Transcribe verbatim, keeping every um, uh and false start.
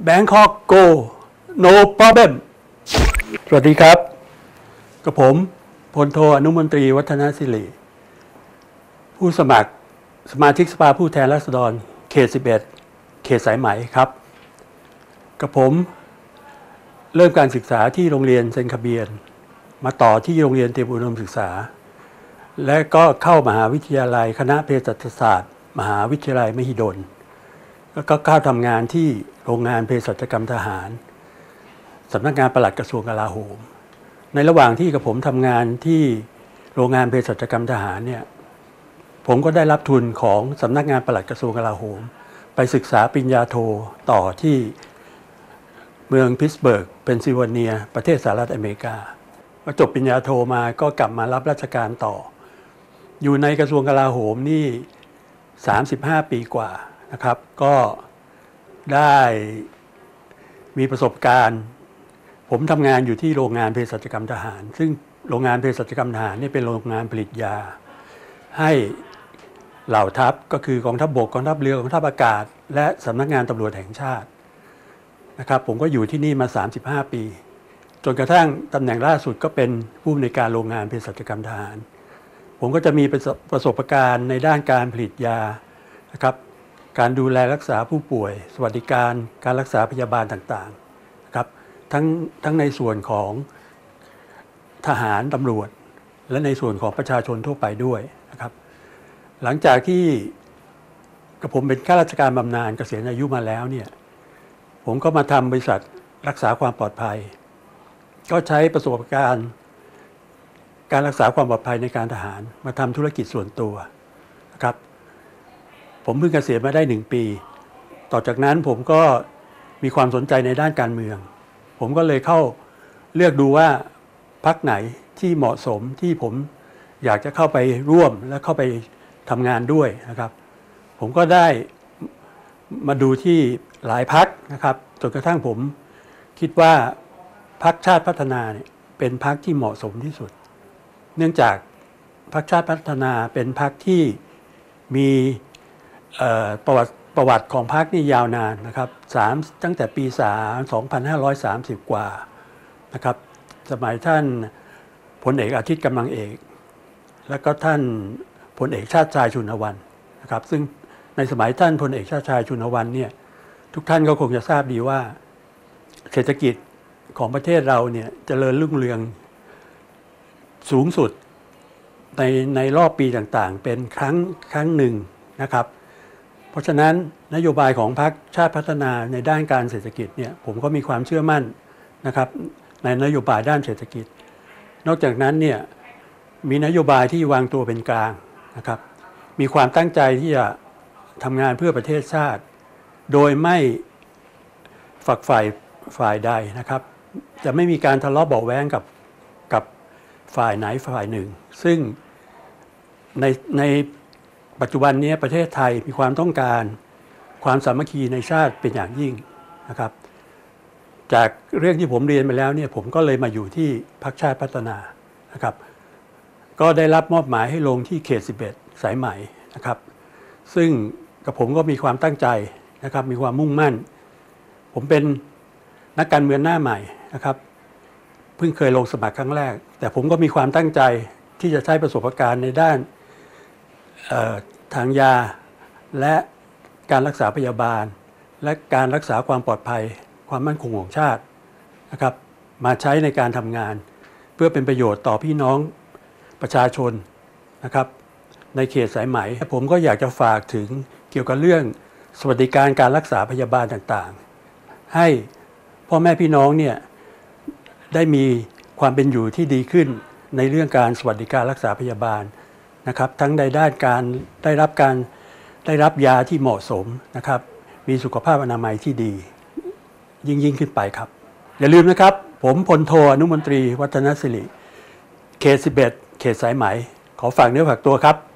Bangkok Go No Problem สวัสดีครับกับผมพลโทอนุมนตรีวัฒนศิริผู้สมัครสมาชิกสภาผู้แทนราษฎรเขตสิบเอ็ดเขตสายไหมครับกับผมเริ่มการศึกษาที่โรงเรียนเซนคาเบียนมาต่อที่โรงเรียนเตรียมอุดมศึกษาและก็เข้ามหาวิทยาลัยคณะเภสัชศาสตร์มหาวิทยาลัยมหิดลแล้วก็เข้าทำงานที่โรงงานเภสัชกรรมทหารสำนักงานปลัดกระทรวงกลาโหมในระหว่างที่กับผมทำงานที่โรงงานเภสัชกรรมทหารเนี่ยผมก็ได้รับทุนของสำนักงานปลัดกระทรวงกลาโหมไปศึกษาปริญญาโทต่อที่เมืองพิตสเบิร์กเพนซิลเวเนียประเทศสหรัฐอเมริกาพอจบปริญญาโทมาก็กลับมารับราชการต่ออยู่ในกระทรวงกลาโหมนี่สามสิบห้าปีกว่านะครับก็ได้มีประสบการณ์ผมทำงานอยู่ที่โรงงานเภสัชกรรมทหารซึ่งโรงงานเภสัชกรรมทหารนี่เป็นโรงงานผลิตยาให้เหล่าทัพก็คือกองทัพบกกองทัพเรือกองทัพอากาศและสำนักงานตำรวจแห่งชาตินะครับผมก็อยู่ที่นี่มาสามสิบห้าปีจนกระทั่งตำแหน่งล่าสุดก็เป็นผู้อำนวยการโรงงานเภสัชกรรมทหารผมก็จะมีประสบการณ์ในด้านการผลิตยานะครับการดูแลรักษาผู้ป่วยสวัสดิการการรักษาพยาบาลต่างๆนะครับทั้งทั้งในส่วนของทหารตำรวจและในส่วนของประชาชนทั่วไปด้วยนะครับหลังจากที่กับผมเป็นข้าราชการบำนาญเกษียณอายุมาแล้วเนี่ยผมก็มาทำบริษัทรักษาความปลอดภัยก็ใช้ประสบการณ์การรักษาความปลอดภัยในการทหารมาทำธุรกิจส่วนตัวนะครับผมเพิ่งเกษียณมาได้หนึ่งปีต่อจากนั้นผมก็มีความสนใจในด้านการเมืองผมก็เลยเข้าเลือกดูว่าพรรคไหนที่เหมาะสมที่ผมอยากจะเข้าไปร่วมและเข้าไปทำงานด้วยนะครับผมก็ได้มาดูที่หลายพรรคนะครับจนกระทั่งผมคิดว่าพรรคชาติพัฒนาเนี่ยเป็นพรรคที่เหมาะสมที่สุดเนื่องจากพรรคชาติพัฒนาเป็นพรรคที่มีประวัติประวัติของพรรคนี่ยาวนานนะครับสามตั้งแต่ปีสองพันห้าร้อยสามสิบกว่านะครับสมัยท่านพลเอกอาทิตย์กำลังเอกและก็ท่านพลเอกชาติชายชุนวันนะครับซึ่งในสมัยท่านพลเอกชาติชายชุนวันเนี่ยทุกท่านก็คงจะทราบดีว่าเศรษฐกิจของประเทศเราเนี่ยเจริญรุ่งเรืองสูงสุดในในรอบปีต่างๆเป็นครั้งครั้งหนึ่งนะครับเพราะฉะนั้นนโยบายของพรรคชาติพัฒนาในด้านการเศรษฐกิจเนี่ยผมก็มีความเชื่อมั่นนะครับในนโยบายด้านเศรษฐกิจนอกจากนั้นเนี่ยมีนโยบายที่วางตัวเป็นกลางนะครับมีความตั้งใจที่จะทำงานเพื่อประเทศชาติโดยไม่ฝักฝ่ายฝ่ายใดนะครับจะไม่มีการทะเลาะเบาะแว้งกับกับฝ่ายไหนฝ่ายหนึ่งซึ่งในในปัจจุบันนี้ประเทศไทยมีความต้องการความสามัคคีในชาติเป็นอย่างยิ่งนะครับจากเรื่องที่ผมเรียนไปแล้วเนี่ยผมก็เลยมาอยู่ที่พรรคชาติพัฒนานะครับก็ได้รับมอบหมายให้ลงที่เขตสิบเอ็ดสายไหมนะครับซึ่งกับผมก็มีความตั้งใจนะครับมีความมุ่งมั่นผมเป็นนักการเมืองหน้าใหม่นะครับเพิ่งเคยลงสมัครครั้งแรกแต่ผมก็มีความตั้งใจที่จะใช้ประสบการณ์ในด้านทางยาและการรักษาพยาบาลและการรักษาความปลอดภัยความมั่นคงของชาตินะครับมาใช้ในการทำงานเพื่อเป็นประโยชน์ต่อพี่น้องประชาชนนะครับในเขตสายไหมผมก็อยากจะฝากถึงเกี่ยวกับเรื่องสวัสดิการการรักษาพยาบาลต่างๆให้พ่อแม่พี่น้องเนี่ยได้มีความเป็นอยู่ที่ดีขึ้นในเรื่องการสวัสดิการรักษาพยาบาลนะครับทั้งในด้านการได้รับการได้รับยาที่เหมาะสมนะครับมีสุขภาพอนามัยที่ดียิ่งยิ่งขึ้นไปครับอย่าลืมนะครับผมพลโทอนุมนตรีวัฒนศิริเขตสิบเอ็ดเขตสายไหมขอฝากเนื้อฝากตัวครับ